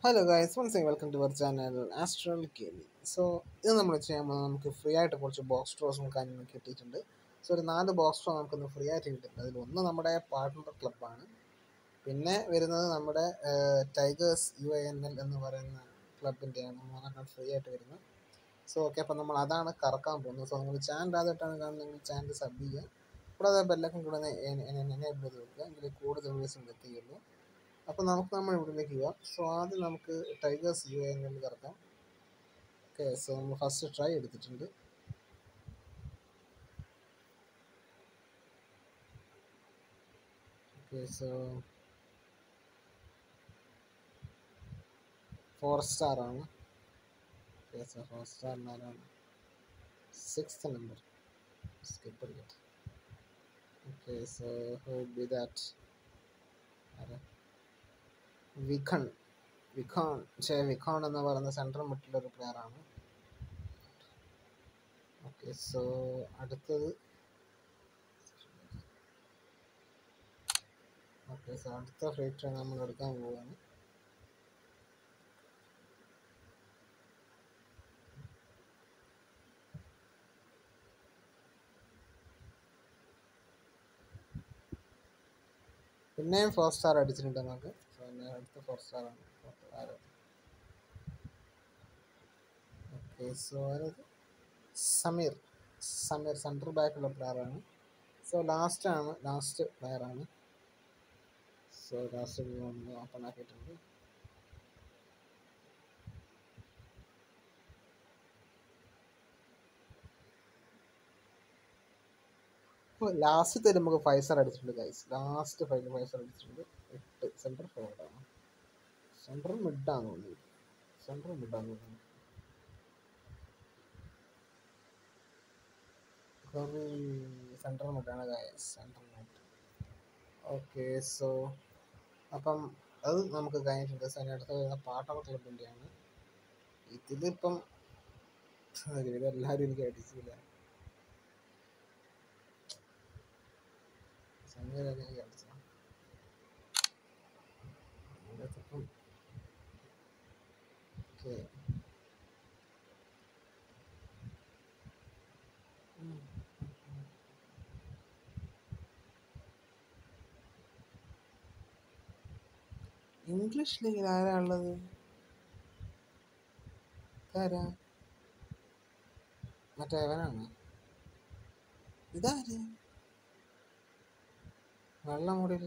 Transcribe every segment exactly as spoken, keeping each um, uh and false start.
Hello guys, once again welcome to our channel Astral Gaming. So, ഇത് നമ്മൾ ചെയ്യുമ്പോൾ നമുക്ക് ഫ്രീ ആയിട്ട് കുറച്ച് ബോക്സ് ഡ്രോസും കാര്യങ്ങളും കിട്ടിയിട്ടുണ്ട്. സോ ഒരു നാല് ബോക്സ് ഡ്രോ നമുക്കൊന്ന് ഫ്രീ ആയിട്ട് കിട്ടിയിട്ടുണ്ട്. അതിലൊന്ന് നമ്മുടെ പാർട്ട്ണർ ക്ലബ്ബാണ്. പിന്നെ വരുന്നത് നമ്മുടെ Tigers U A N L എന്ന് പറയുന്ന ക്ലബിൻ്റെയാണ് മൂന്നെണ്ണം ഫ്രീ ആയിട്ട് വരുന്നത്. സോ ഓക്കെ, അപ്പോൾ നമ്മൾ അതാണ് കറക്കാൻ പോകുന്നത്. സോ നിങ്ങൾ ചാനൽ ആദ്യമായിട്ടാണ് കാണുന്നതെങ്കിൽ ചാനൽ സബ് ചെയ്യുക. കൂടാതെ ബെല്ലൈക്കൺ കൂടെ എനേബിൾ ചെയ്ത് വെക്കുക. എങ്കിൽ കൂടുതൽ വീഡിയോസും എത്തുകയുള്ളൂ. അപ്പോൾ നമുക്ക് നമ്മൾ ഇവിടേക്ക് പോവാം. സോ ആദ്യം നമുക്ക് ടൈഗേഴ്സ് യു എൻ എൽ കറക്കാം. ഓക്കെ, സോ നമ്മൾ ഫസ്റ്റ് ട്രൈ എടുത്തിട്ടുണ്ട്. ഓക്കെ, സോ ഫോർ സ്റ്റാർ ആണ്. ഓക്കെ, സോ ഫോർ സ്റ്റാറിനാണ് സിക്സ്ത് നമ്പർ സ്കിപ്പ് എടുക്കട്ടെ. Okay, so who be that വിഖൺ വിഖോൺ ഛേ വിഖോൺ എന്ന് പറയുന്ന സെൻട്രൽ മിഡിലൊരു പ്ലെയറാണ്. ഓക്കെ, സോ അടുത്തത് ഓക്കെ സോ അടുത്ത ഫ്രീ ട്രൈ നമ്മൾ എടുക്കാൻ പോവുകയാണ്. പിന്നെയും ഫോർ സ്റ്റാർ അടിച്ചിട്ടുണ്ട് നമുക്ക്. സോ അടുത്ത ഫോർ സ്റ്റാർ ആണ്. ഓക്കെ, സോ അതായത് സമീർ സമീർ സെൻട്രൽ ബാക്കുള്ള പ്ലെയറാണ്. സോ ലാസ്റ്റ് ആണ് ലാസ്റ്റ് പ്ലെയറാണ്. സോ ലാസ്റ്റ് ഓപ്പൺ ആക്കിയിട്ടുണ്ട്. ലാസ്റ്റ് തരും നമുക്ക് ഫൈവ് സ്റ്റാർ അടിച്ചിട്ടുണ്ട് guys. Last five five star അടിച്ചിട്ടുണ്ട്. എട്ട് സെൻട്രൽ ഫോർവേഡാണ്. സെൻട്രൽ മിഡാന്ന് തോന്നുന്നു. സെൻട്രൽ മിഡാന്ന് തോന്നുന്നു. സെൻട്രൽ മിഡാണ് guys, central mid. Okay, so അപ്പം അത് നമുക്ക് കഴിഞ്ഞിട്ടുണ്ട്. സോ അടുത്ത് വരുന്ന പാർട്ട്ണർ ക്ലബിൻ്റെയാണ്. ഇതിലിപ്പം ഇതെല്ലാവരും എനിക്ക് അടിച്ചില്ല. സമീരൊക്കെ എനിക്ക് അടിച്ച ഓക്കെ. ഇംഗ്ലീഷ് ലീഗിൽ ആരാ ഉള്ളത്? ആരാ? മറ്റേ അവനാണ്. ഇതാര്? വെള്ളം കൂടിയില്ല.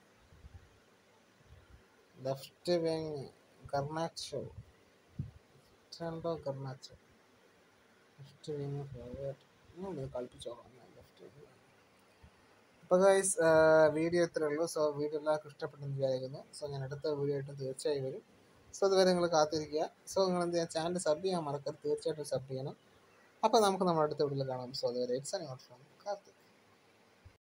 ലെഫ്റ്റ് വിങ് ഗർണാച്ചോ രണ്ടോ ഗർണാച്ചോ ലെഫ്റ്റ് വിങ് ഫോർവേഡ് കളിപ്പിച്ചോളാം ലെഫ്റ്റ് വിങ്. അപ്പോൾ ഗൈസ് വീഡിയോ ഇത്രയേ ഉള്ളൂ. സോ വീഡിയോ എല്ലാവർക്കും ഇഷ്ടപ്പെട്ടെന്ന് വിചാരിക്കുന്നു. സോ ഞാൻ അടുത്ത വീഡിയോ ആയിട്ട് തീർച്ചയായും വരും. സോ അതുവരെ നിങ്ങൾ കാത്തിരിക്കുക. സോ നിങ്ങൾ എന്ത് ചെയ്യാം, ചാനൽ സബ് ചെയ്യാൻ മറക്കരുത്. തീർച്ചയായിട്ടും സബ് ചെയ്യണം. അപ്പോൾ നമുക്ക് നമ്മുടെ അടുത്ത വീഡിയോയിൽ കാണാം. സോ അതുവരെ ഇറ്റ്സ് ഫ്രം കാർത്തിക്.